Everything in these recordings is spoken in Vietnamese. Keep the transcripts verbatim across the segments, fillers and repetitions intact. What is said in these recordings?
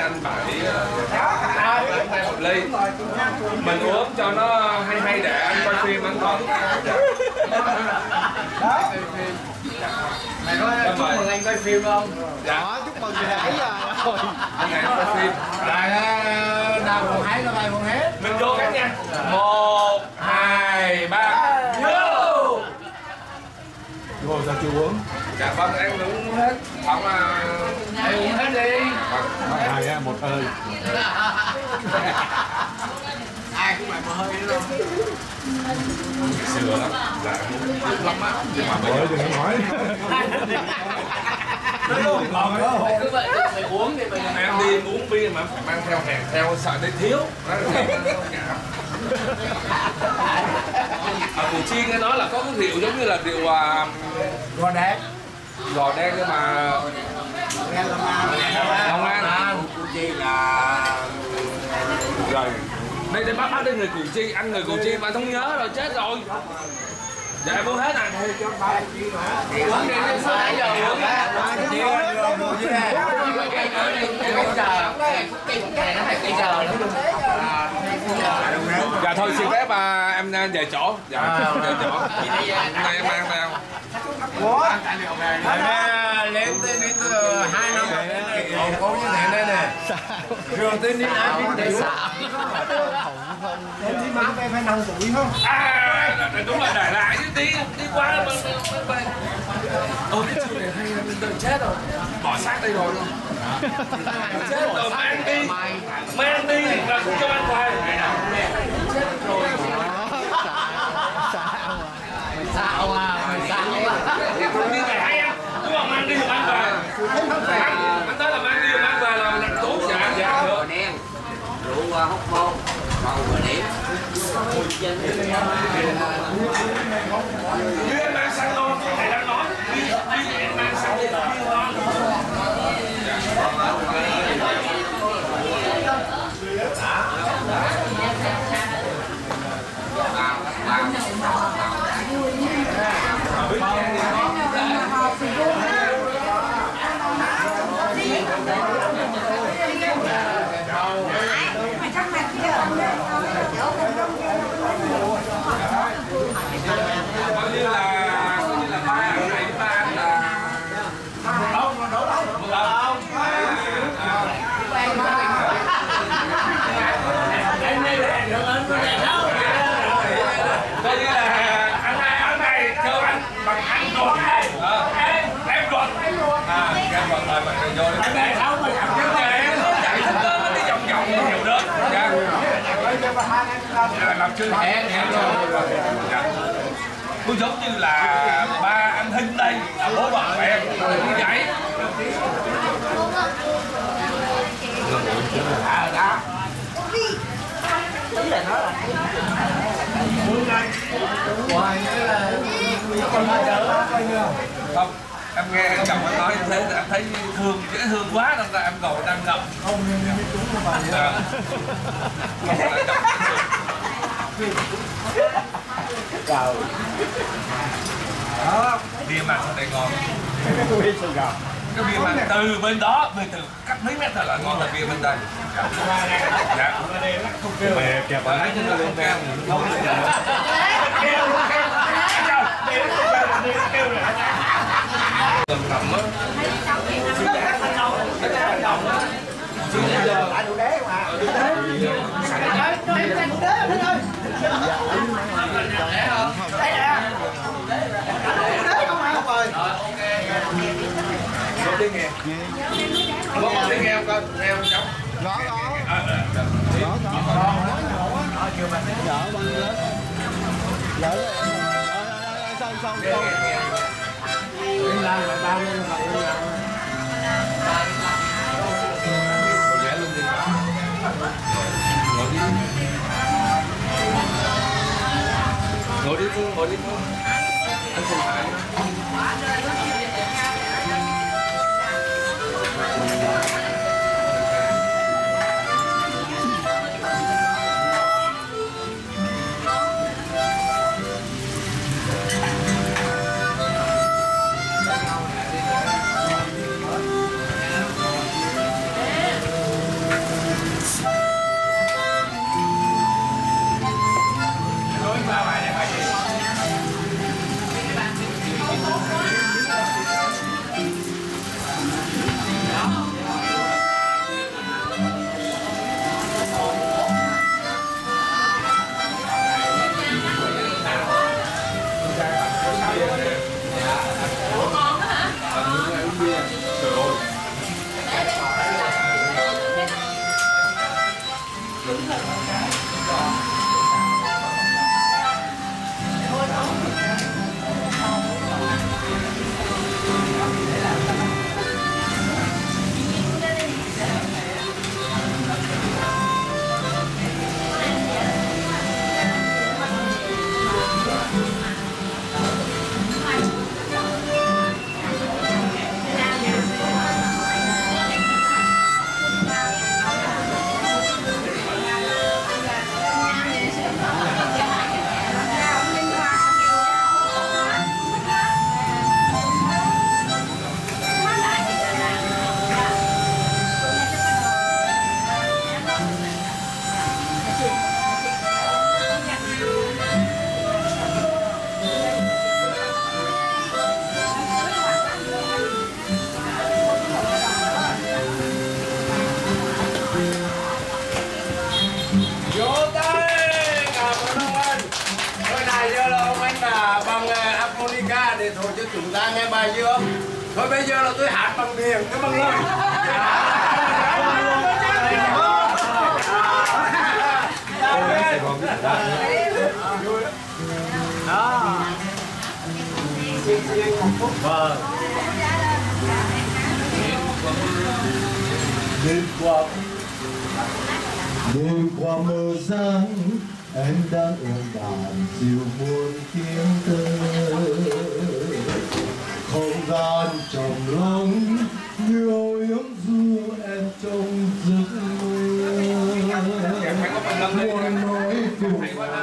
anh bảy anh thay một ly. Mình uống cho nó hay hay để anh coi phim anh có. Đó. Mày có chúc mừng anh coi phim không? Dạ, chúc mừng ngày ấy rồi. Anh này coi phim. Rồi nào còn hái nó coi còn hết. Mình vô cái nha. Một, hai, ba. Vô. Vô sao chưa uống? Dạ vâng, em uống hết. Ông à, Em uống hết đi. Hai á, một ơi. Ai cũng mày một hơi nữa không? sửa lắm. Dạ uống lắm á. Nhưng mà bây giờ đừng có nói. Còn nữa. Cứ vậy mày uống thì mày em đi uống bia mà phải mang theo hàng theo sợ đến thiếu. Ở Củ Chi nghe nói là có cái rượu giống như là rượu gò đen. Gò đen nhưng mà Long An. Củ Chi là Rồi. Đây đây bác bác đây người Củ Chi, ăn người Củ Chi mà không nhớ rồi chết rồi. Dạ em uống hết này. uống đi đến sáu bảy giờ uống á. Chị mua chứ nè. Cây chờ. Cây này nó hay cây chờ nữa. Dạ thôi xin phép à, em về chỗ. Dạ về chỗ. Hôm nay em mang theo. Ủa? Lên tới đến hai năm còn có như thế này nè. Rồi tới đi ăn đi xạo. Em đi má em phải năm tuổi không? À, đúng là để lại chứ đi đi qua ôi cái chuyện này hay là mình đợi chết rồi, bỏ xác đây rồi chết rồi mang đi mang đi là không cho ăn khoai chết rồi Mày xạo à, mày xạo à. đi này hay ăn đúng không, mang đi mà mang về anh tới là mang đi mà mang về là làm tốt dạ dạ được Đen rượu hóc môn màu và điểm như em mang sang luôn thầy đang nói như em mang sang đi ngon. Coi như là coi như là ba anh này ba anh là đâu đâu đâu đâu em đây là được anh có đẹp đâu coi như là anh này anh này kêu anh bằng anh ruột này em ruột à em ruột rồi mình vô đi anh này đâu mà làm như vậy em nó chạy thích đó nó đi vòng vòng nó hiểu được dạ làm chưa hẹn hẹn rồi tôi giống như là ba anh Hinh đây là bố bà mẹ như vậy à đó ý là nó là ngoài là con ba đỡ không em nghe anh chồng anh nói như thế thì em thấy thương dễ thương quá nên là em ngồi đang ngậm không nhưng chúng nó vào rồi đó bia mặn sau đây ngon cái bia mặn từ bên đó bên từ cách mấy mét là ngon là bia bên đây dạ không kêu mẹ kẹp ở đấy chứ nó lên kêu kêu cầm cầm á chứ giờ lại đồ đế mà đồ đế em đang đồ đế anh ơi đấy nè đồ đế không hả rồi ok có tiếng nghe có có tiếng nghe không con nghe không cháu Rõ rõ Rõ rõ Rõ chưa mà Rõ băng lớn Lỡ rồi xong xong xong Yên lan lại ba lên rồi yên lan ngồi ghé luôn đi ngồi đi ngồi đi Phương ngồi đi Phương anh không phải bài chưa? Thôi bây giờ là tôi hát bằng tiền, cái bằng lời. Đó. Vâng. Đêm qua đêm qua mơ sáng em đang ôm đàn dịu buồn tiếng thơ không gian trầm lắng như ôi ấm du em trong giấc mơ buồn nói cùng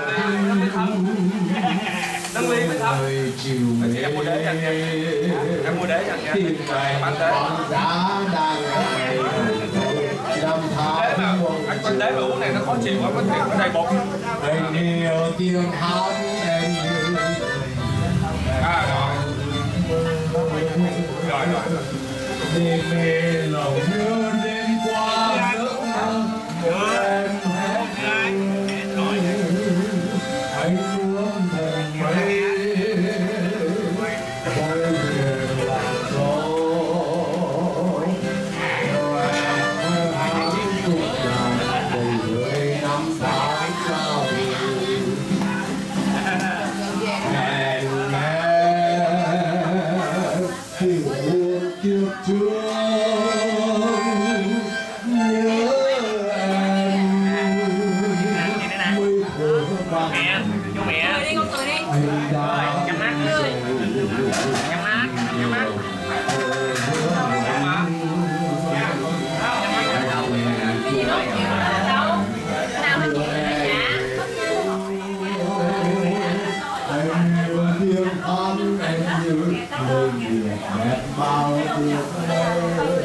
Nâng ly mới thấp. chiều Thì em mua đế cho anh em. Em mua đế cho anh em. Bán đế. đã đang năm tháng Đế mà anh quanh đế mà uống này nó khó chịu quá, có thể nó đầy bột. anh yêu tiếng hát em như À rồi. Rồi rồi. đêm mê lòng nhớ đêm qua giấc mơ của em hát anh muốn thành mây bay về làng gió rồi em hát cùng đàn đầy người năm tháng trao hẹn em thì buồn kiếp trước nhớ em mới thở bằng Vô mẹ đi con cười đi. anh đã Nhắm mắt ơi. Nhắm mắt, nhắm mắt. anh yêu tiếng hát em như lời nguyện đẹp bao cuộc đời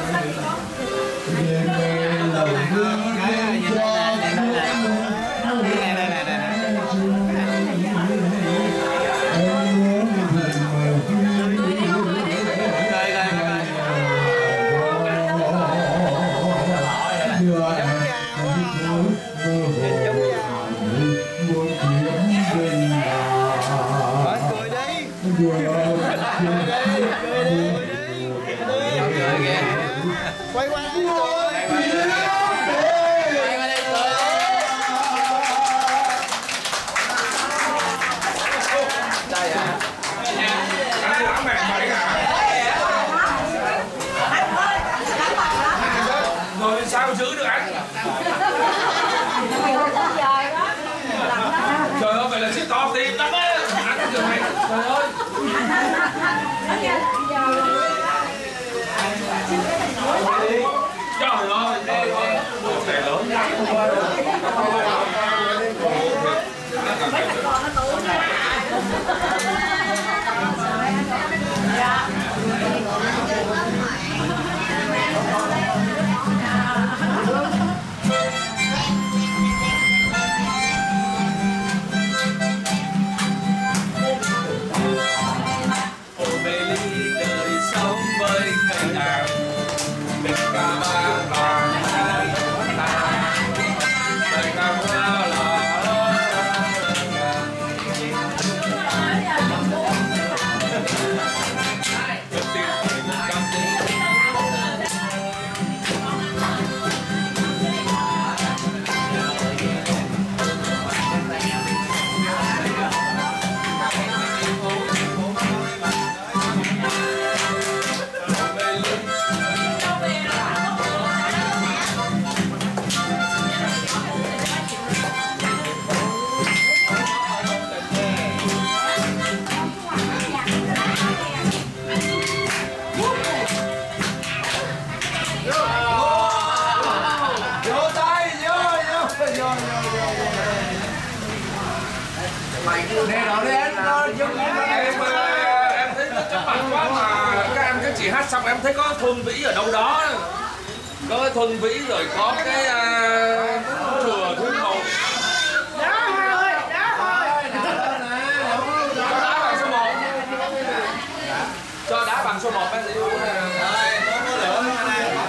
đêm mê lòng hương đêm qua quay qua đây Anh làm mẹ mày à? Rồi sao giữ được anh? Trời ơi, vậy là chiếc to tiền lắm á. Anh được mày. Trời ơi. Trời ơi, này lớn Nè đó đi anh, nó giống như em em thấy nó chấm mặt quá mà các em các chị hát xong em thấy có thuần vĩ ở đâu đó, có cái thuần vĩ rồi có cái uh, thừa thứ một. Đá thôi, đá thôi. Cho đá bằng số một. Cho đá bằng số một em đi uống nè. Có lửa hôm nay em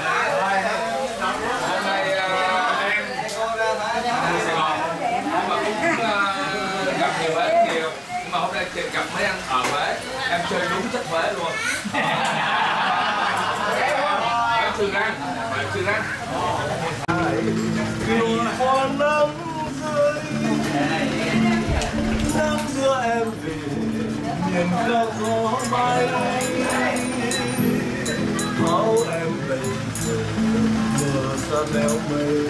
đi Sài Gòn nhưng mà cũng uh, gặp nhiều hết nhiều, nhưng mà hôm nay gặp mấy anh ở Huế Em chơi đúng chất phế luôn. Em trừ ra, em trừ ra. Đường hoa nắng rơi, nắng đưa em về miền cao gió bay. Áo em đầy mưa xa đeo mây,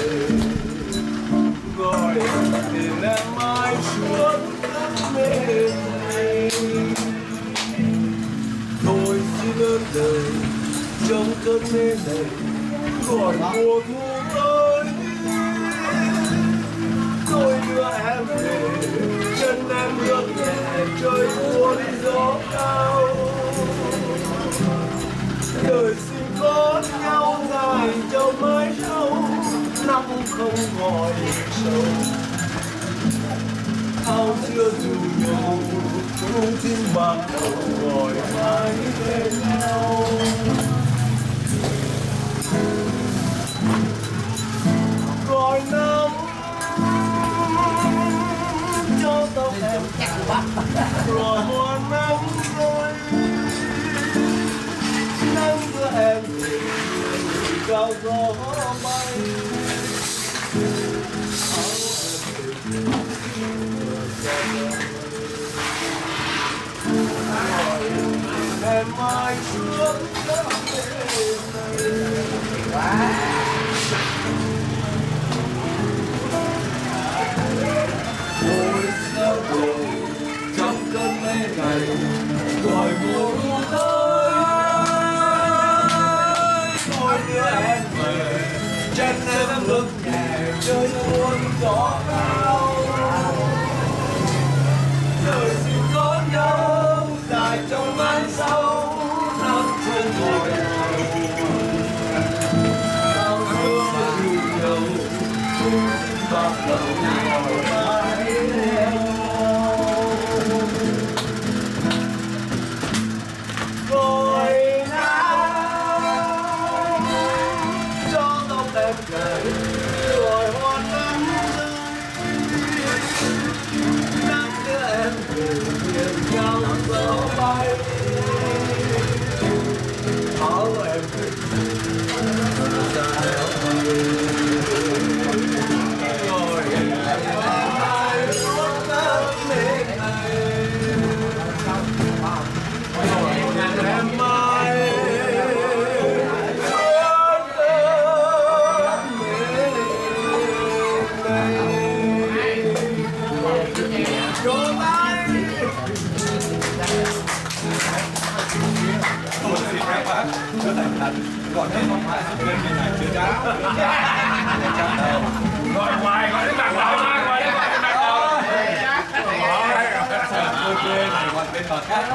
gọi tìm em mãi suốt cơn mê này. Tôi xin ơn đời trong cơn mê này, gọi mùa thu tới. Tôi đưa em về, chân em bước nhẹ trời cuốn gió cao. Đời xin có nhau dài cho mãi sâu, năm không gọi sâu. Áo chưa dù nhau, cung tim bạc đầu gọi mãi bên nhau. Gọi năm cho tóc em, rồi hoa nắng rơi, nắng đưa em về cao gió bay. Em mãi suốt cơn mê này. Tôi sao rồi trong cơn mê này, gọi mùa thu tới. Tôi đưa em về, chân em bước nhẹ chơi cuốn gió cao. Đời xin có nhau dài trong mãi sâu, năm không gọi sao xưa dù nhau, cũng bắt đầu gọi mãi theo. Gọi nắng cho tóc em cài, gọi hoa nắng rơi, nắng đưa em về miền cao gió bay. Áo em ra đeo mây, rồi em ai suốt cơn mê này. Em mãi suốt cơn mê này. Cho tay Tôi xin phép bác chưa thành thật gọi hết bóng lại lên bên này chưa đã. Gọi ngoài gọi đến bạc đầu mà gọi đến gọi đến bạc đầu. Ok này gọi bên bờ khác.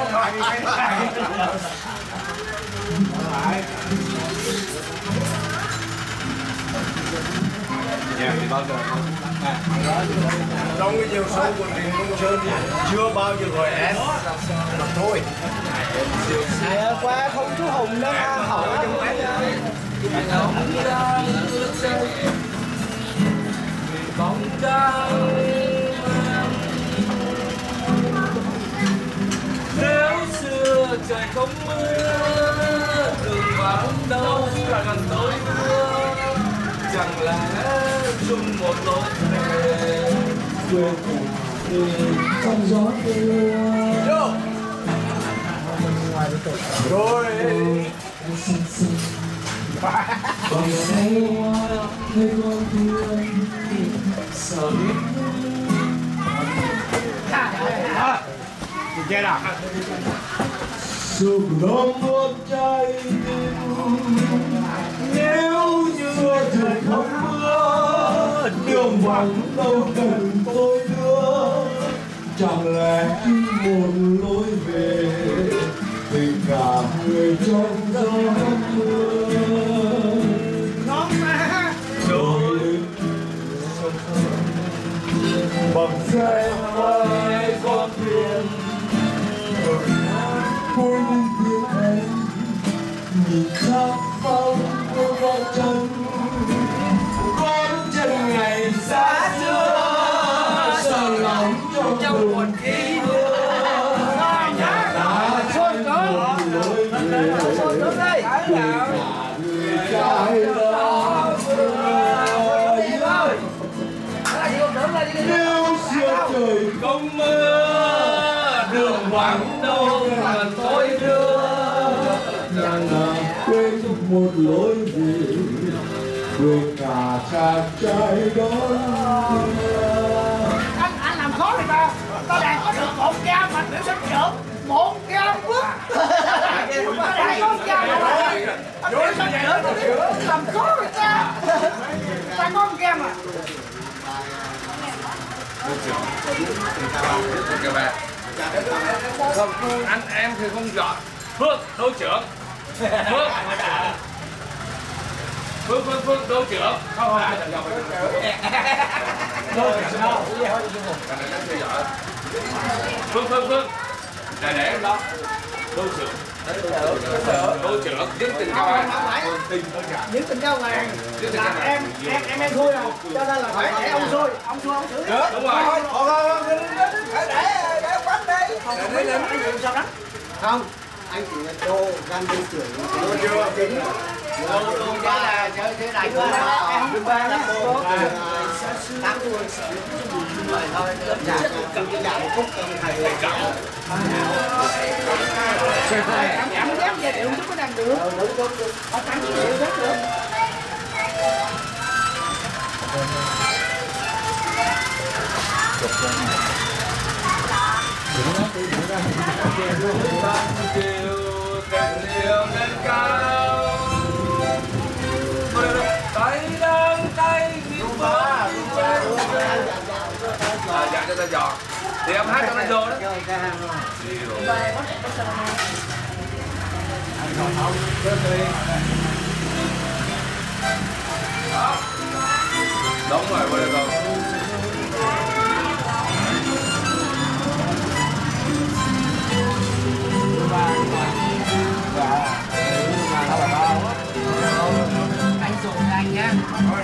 Nhà thì bao giờ không? trong cái chiều sâu của Trịnh Công Sơn thì chưa bao giờ gọi em mà thôi. À, qua không chú Hùng đó mà hỏi Bóng trăng nếu xưa trời không mưa, đường vắng đâu là gần tối mưa, chẳng lẽ chung một lối về quê cũ trong gió mưa. rồi còn say hoa nơi con thương sợ biết chết à sụp đổ một trái tim. Nếu như trời không mưa, đường vắng đâu cần tôi đưa, chẳng lẽ một lối về tình cả người trong gió mưa. Đôi bằng xe vai con thuyền cuối tiếng em nhìn khắp phong của con chân con chân ngày xa xưa. không mưa đường vắng đâu mà tôi đưa Nàng nào quên một lối về quên cả chàng trai đó. Anh anh làm khó người ta. Ta đang có được một ca mà biểu sắp trượt một ca bước. Ta đang có một ca mà anh biểu sắp trượt làm khó người ta. Ta có một ca mà. Các bạn không, anh em thì không giỏi. Phước đấu trưởng Phước Phước Phước Phước đấu trưởng không phải là giỏi đấu trưởng đâu Phước Phước Phước để để em đó đấu trưởng đấu trưởng dính tình cao an Những tình nhau này là em em em em thôi rồi, cho nên là phải để ông xui, ông xui ông xử lý. đúng rồi Để để để quánh đi. Không không biết anh chuyện sao đó. Không, anh chỉ là đô gan đô trưởng đô chưa chính đô đô đó là chơi thế này thôi đó. Đừng ba đó tám tuổi rồi thôi đơn giản cầm cái dạng phúc cầm thầy cầm Cảm giác giai điệu chút có làm được. đúng đúng đúng Họ cảm giai điệu rất được. chiều tình yêu lên cao tay đang tay yêu ba à dạ cho ta dọn thì em hát cho nó vô đó đúng rồi qua đây rồi Anh dùng cho anh nhé.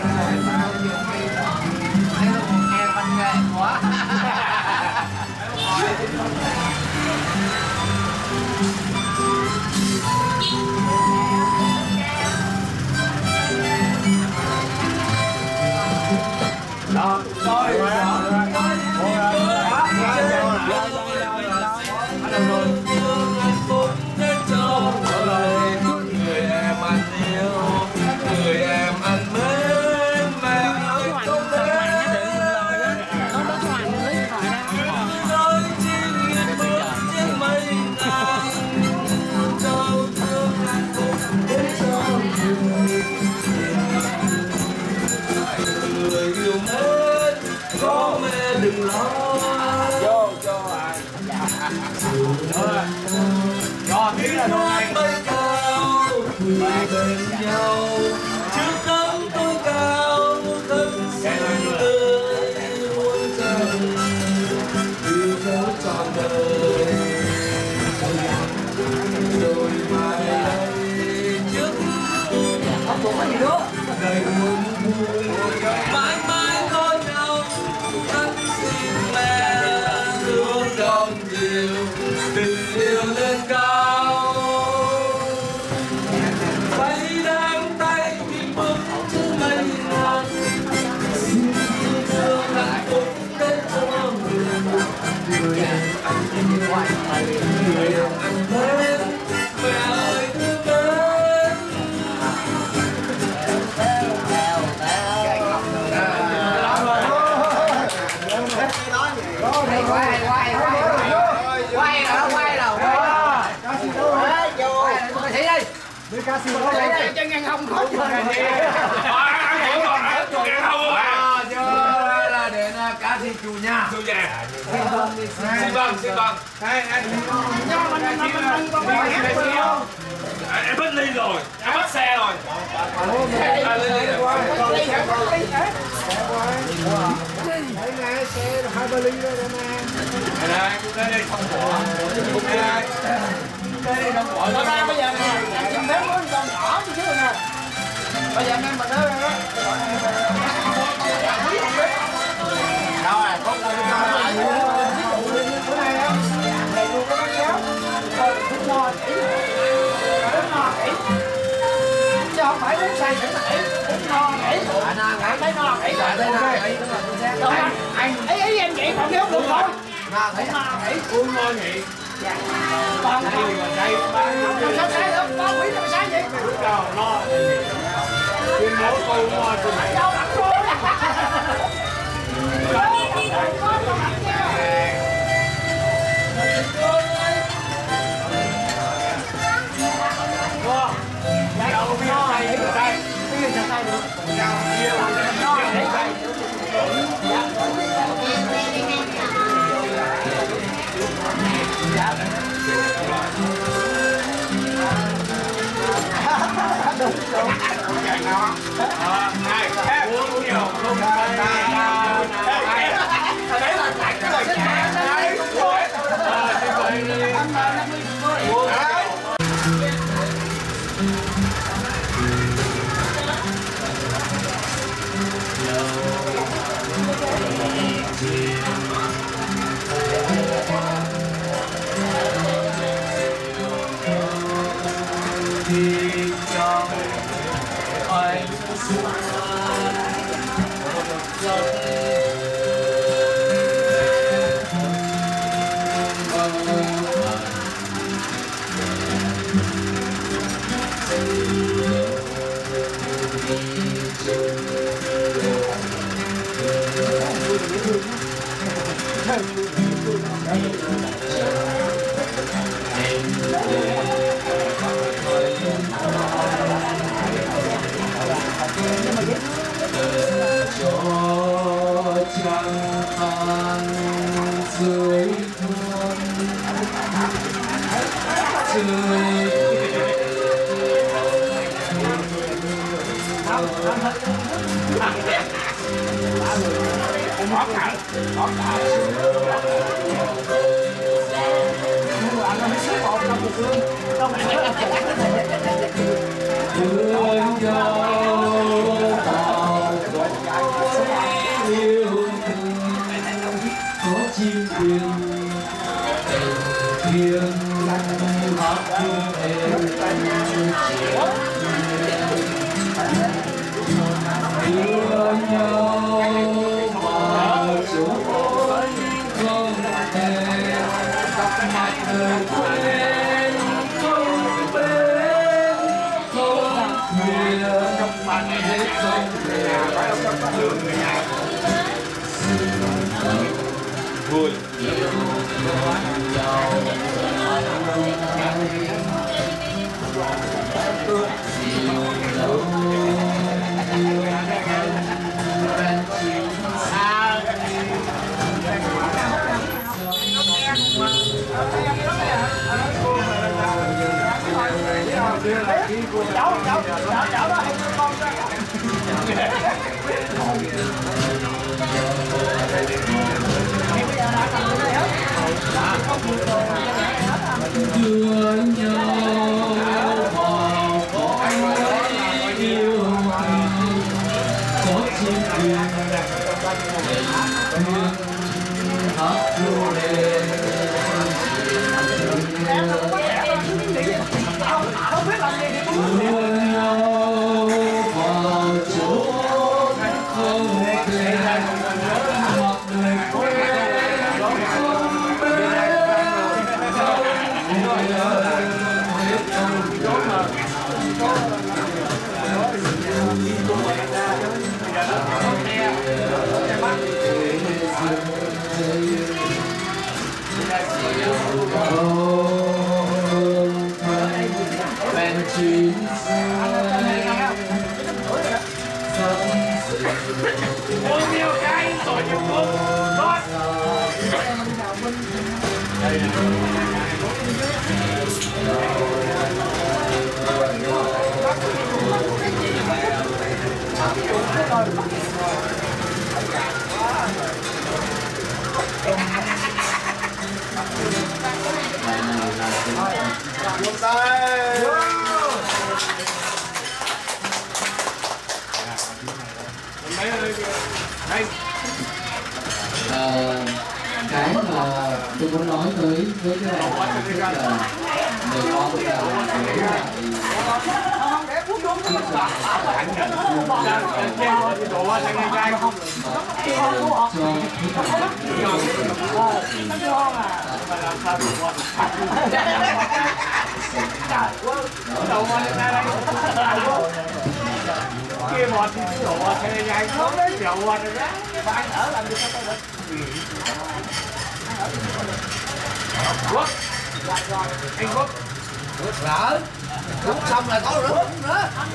Thấy không nghe văn nghệ quá. Đó, rồi, rồi, người em anh yêu người em anh mến mẹ ơi không mến nói chi nghiêng bước trên mây ngàn đau thương hạnh phúc đến cho người yêu mến có mẹ đừng lo vô, vô ai Rồi, tiếng là thôi anh bay cao người bên nhau trước tấm tôi cao thân xin ơi muôn trần yêu dấu trọn đời rồi mai đây trước đời muôn vui mãi mãi có nhau thân xin mẹ thương đồng nhiều tình yêu lên cao tay đang tay đi bước trên mây ngàn xin yêu thương hạnh phúc đến cho người em anh yêu người em anh mến mẹ ơi thương mến Hay quá, hay quá, hay quá. Quay rồi, quay rồi. Ca sĩ đâu hả? Vô. Ca sĩ đi. Đi ca sĩ đâu đây? Chân ngang hông khó chịu này đi. anh hiểu rồi hả cho nghe không không ạ chưa là đến cá sĩ chủ nhà tôi về xin vâng xin vâng Nhưng mà mình mình mình còn phải hát được không? em mất ly rồi em mất xe rồi à, ly ly rồi Còn ly hả? Còn ly hả? Đấy nè, xe hai ba ly đó nè. đây đây đây không bỏ đây đây không bỏ Ở đây bây giờ nè, em chim phép có con nhỏ như thế này nè. Bây giờ anh em mình đó đó. rồi không có Ví dụ như bữa nay á, này luôn có bánh kéo. Rồi cũng no kỹ. Cũng no kỹ. Chứ không phải uống say sẵn kỹ. Cũng no kỹ. Cảm thấy no kỹ. Rồi anh, ấy ý em vậy còn nếu được rồi. ma thấy ma nghĩ Quân ngon nhị con đây mà đây làm sao sai được con quỷ làm sao vậy trời lo tuyên bố câu ngon tôi này đâu đặt cô này em uống nhiều không phải là đấy là cái lời chả đấy đúng rồi thì trong anh xưa cho trăng than dưới thôn trời thương nhau yêu thương có chim thuyền thiêng hát hương êm đưa nhau mà chúng không thể mặt đời quên không bên không thuyền hết không thể vui cháu cháu cháu cháu đó hay con đưa nhau vào cõi yêu thương có chim thuyền thuyền hát ru lên không biết làm gì thì đưa nhau vào chỗ không thể mặc đời quên không bên bên chuyến uống nhiều cái rồi nhiều uống rót Ờ, cái mà tôi muốn nói tới với cái này là người con là để lại kia một thì đổ xe dài không đấy kiểu một rồi đó mà anh ở làm gì sao tôi được Quốc anh Quốc lỡ lúc xong là có rửa nữa